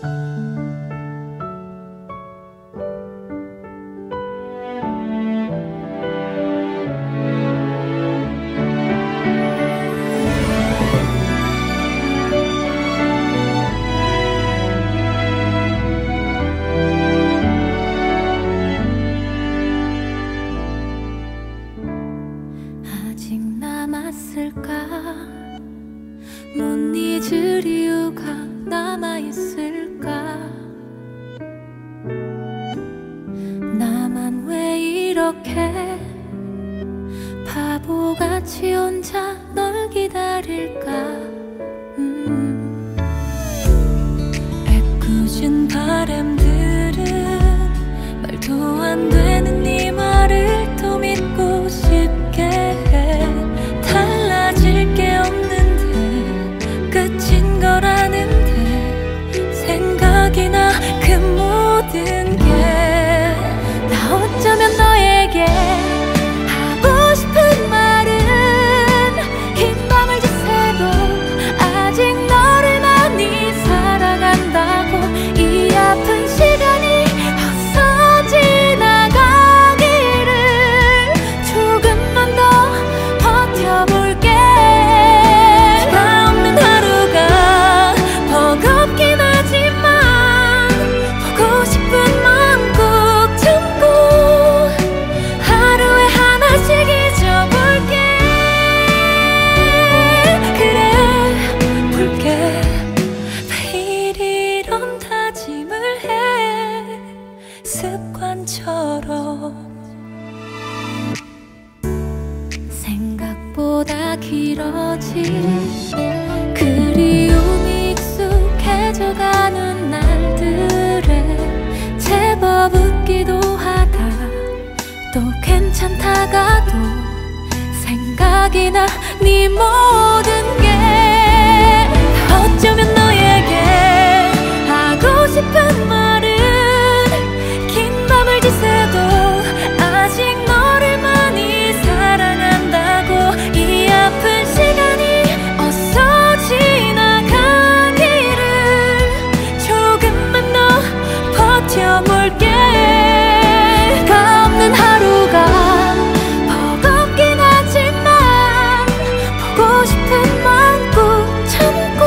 못 잊을 이유가 남아있을까? 나만 왜 이렇게 바보같이 혼자 널 기다릴까? 애꿎은 바람들은 말도 안 되는 네 말을 또 믿고 싶게 해. 달라질 게 없는데 끝인 걸 아는데 생각이 나 그 모든 게. 나 어쩌면 너에게 하고 싶은 말은 긴 밤을 지새도 아직 너를 많이 사랑한다고. 이 아픈 시간이 어서 지나가기를 조금만 더 버텨볼게. 습관처럼 생각보다 길어진 그리움이 익숙해져가는 날들에 제법 웃기도 하다 또 괜찮다가도 생각이 나 네 모든 게. 어쩌면 너에게 하고 싶은 말은 지새도 아직 너를 많이 사랑한다고. 이 아픈 시간이 어서 지나가기를 조금만 더 버텨볼게. 내가 없는 하루가 버겁긴 하지만 보고 싶은 마음 꾹 참고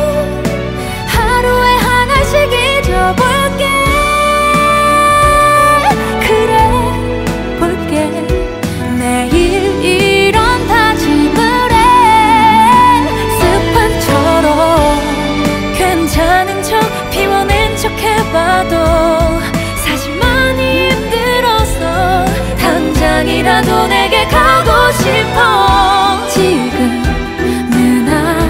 하루에 하나씩 잊어볼게. 매일 이런 다짐을 해. 습관처럼 괜찮은 척 피워낸 척 해봐도 사실 많이 힘들어서 당장이라도 내게 가고 싶어. 지금은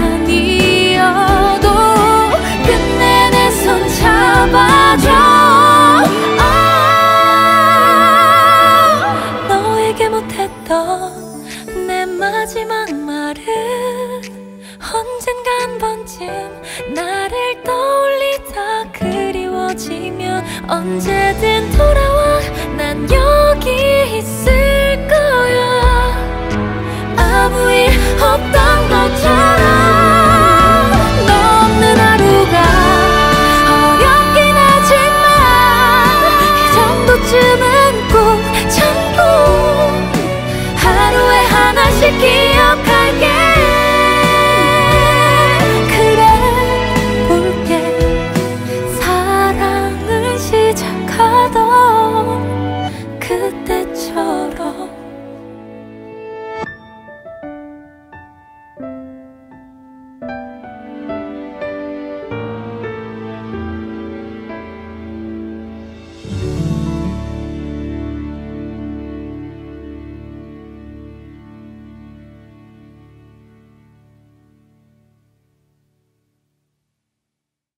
아니어도 끝내 내 손 잡아줘. 내 마지막 말은 언젠가 한 번쯤 나를 떠올리다 그리워지면 언제든 돌아와. 난 여기 있을 거야. 아무 일 없던 것처럼.